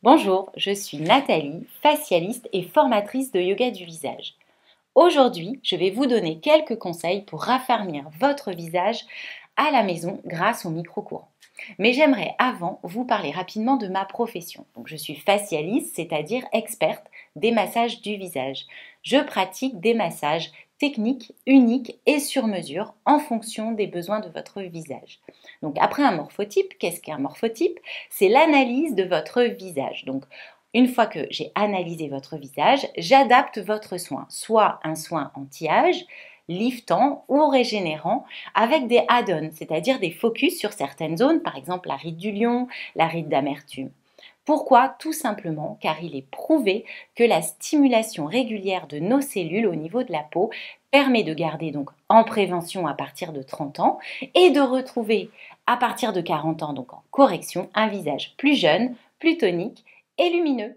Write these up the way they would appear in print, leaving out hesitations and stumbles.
Bonjour, je suis Nathalie, facialiste et formatrice de yoga du visage. Aujourd'hui, je vais vous donner quelques conseils pour raffermir votre visage à la maison grâce au micro-courant. Mais j'aimerais avant vous parler rapidement de ma profession. Donc, je suis facialiste, c'est-à-dire experte des massages du visage. Je pratique des massages techniques, uniques et sur mesure en fonction des besoins de votre visage. Donc après un morphotype, qu'est-ce qu'un morphotype? C'est l'analyse de votre visage. Donc une fois que j'ai analysé votre visage, j'adapte votre soin, soit un soin anti-âge, liftant ou régénérant avec des add-ons, c'est-à-dire des focus sur certaines zones, par exemple la ride du lion, la ride d'amertume. Pourquoi? Tout simplement car il est prouvé que la stimulation régulière de nos cellules au niveau de la peau permet de garder donc en prévention à partir de 30 ans et de retrouver à partir de 40 ans, donc en correction, un visage plus jeune, plus tonique et lumineux.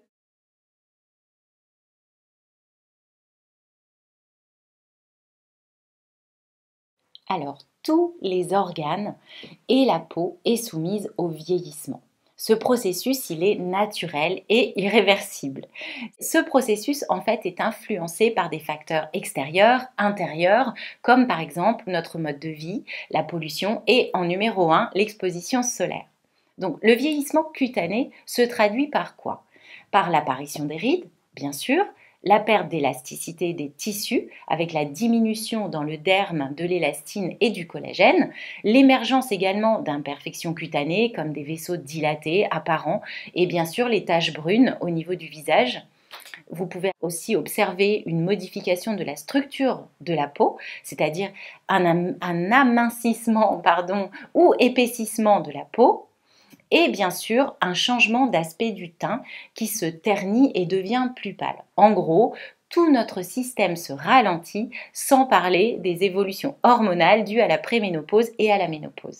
Alors, tous les organes et la peau est soumise au vieillissement. Ce processus, il est naturel et irréversible. Ce processus, en fait, est influencé par des facteurs extérieurs, intérieurs, comme par exemple notre mode de vie, la pollution et, en numéro un, l'exposition solaire. Donc, le vieillissement cutané se traduit par quoi? Par l'apparition des rides, bien sûr, la perte d'élasticité des tissus avec la diminution dans le derme de l'élastine et du collagène, l'émergence également d'imperfections cutanées comme des vaisseaux dilatés, apparents et bien sûr les taches brunes au niveau du visage. Vous pouvez aussi observer une modification de la structure de la peau, c'est-à-dire un amincissement ou épaississement de la peau et bien sûr un changement d'aspect du teint qui se ternit et devient plus pâle. En gros, tout notre système se ralentit sans parler des évolutions hormonales dues à la préménopause et à la ménopause.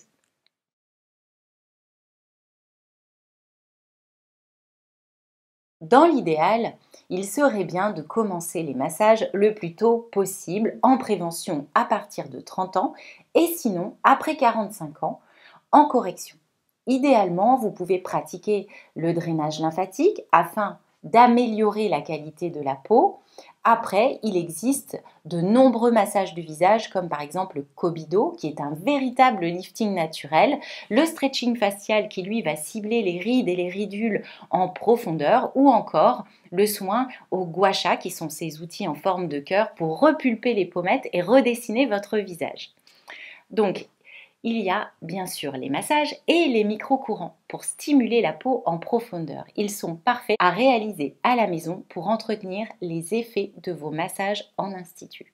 Dans l'idéal, il serait bien de commencer les massages le plus tôt possible en prévention à partir de 30 ans et sinon après 45 ans en correction. Idéalement, vous pouvez pratiquer le drainage lymphatique afin d'améliorer la qualité de la peau. Après, il existe de nombreux massages du visage comme par exemple le Kobido qui est un véritable lifting naturel, le stretching facial qui lui va cibler les rides et les ridules en profondeur ou encore le soin au gua sha qui sont ces outils en forme de cœur pour repulper les pommettes et redessiner votre visage. Donc, il y a bien sûr les massages et les micro-courants pour stimuler la peau en profondeur. Ils sont parfaits à réaliser à la maison pour entretenir les effets de vos massages en institut.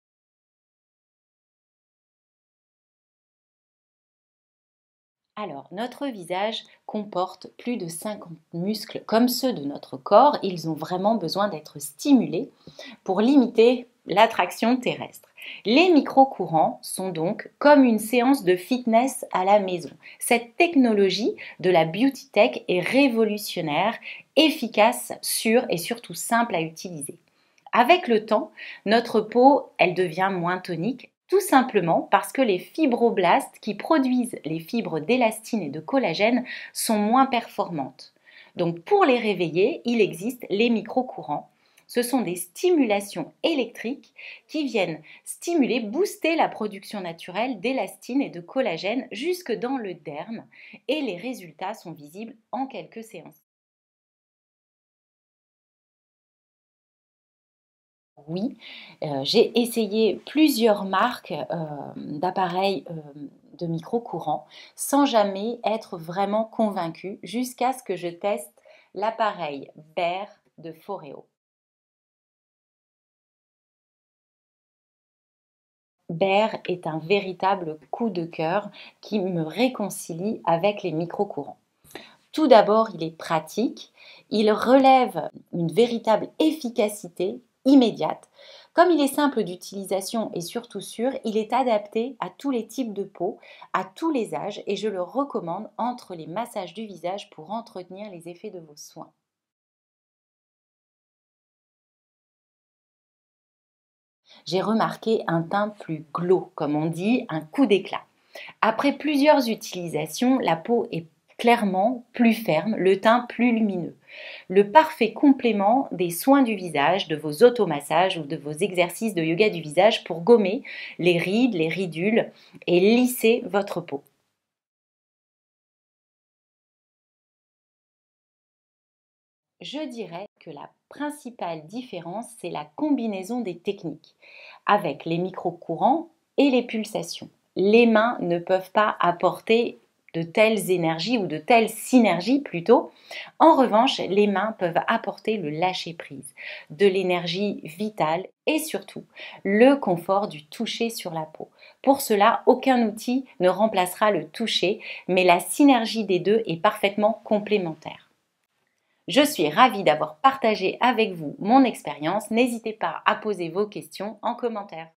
Alors, notre visage comporte plus de 50 muscles comme ceux de notre corps. Ils ont vraiment besoin d'être stimulés pour limiter l'attraction terrestre. Les micro-courants sont donc comme une séance de fitness à la maison. Cette technologie de la beauty tech est révolutionnaire, efficace, sûre et surtout simple à utiliser. Avec le temps, notre peau, elle devient moins tonique, tout simplement parce que les fibroblastes qui produisent les fibres d'élastine et de collagène sont moins performantes. Donc pour les réveiller, il existe les micro-courants. Ce sont des stimulations électriques qui viennent stimuler, booster la production naturelle d'élastine et de collagène jusque dans le derme et les résultats sont visibles en quelques séances. Oui, j'ai essayé plusieurs marques, d'appareils, de micro-courants sans jamais être vraiment convaincue jusqu'à ce que je teste l'appareil Bear de Foreo. Bear est un véritable coup de cœur qui me réconcilie avec les micro-courants. Tout d'abord, il est pratique, il relève une véritable efficacité immédiate. Comme il est simple d'utilisation et surtout sûr, il est adapté à tous les types de peau, à tous les âges et je le recommande entre les massages du visage pour entretenir les effets de vos soins. J'ai remarqué un teint plus glow, comme on dit, un coup d'éclat. Après plusieurs utilisations, la peau est clairement plus ferme, le teint plus lumineux. Le parfait complément des soins du visage, de vos automassages ou de vos exercices de yoga du visage pour gommer les rides, les ridules et lisser votre peau. Je dirais que la principale différence, c'est la combinaison des techniques avec les micro-courants et les pulsations. Les mains ne peuvent pas apporter de telles énergies ou de telles synergies plutôt. En revanche, les mains peuvent apporter le lâcher-prise, de l'énergie vitale et surtout le confort du toucher sur la peau. Pour cela, aucun outil ne remplacera le toucher, mais la synergie des deux est parfaitement complémentaire. Je suis ravie d'avoir partagé avec vous mon expérience. N'hésitez pas à poser vos questions en commentaire.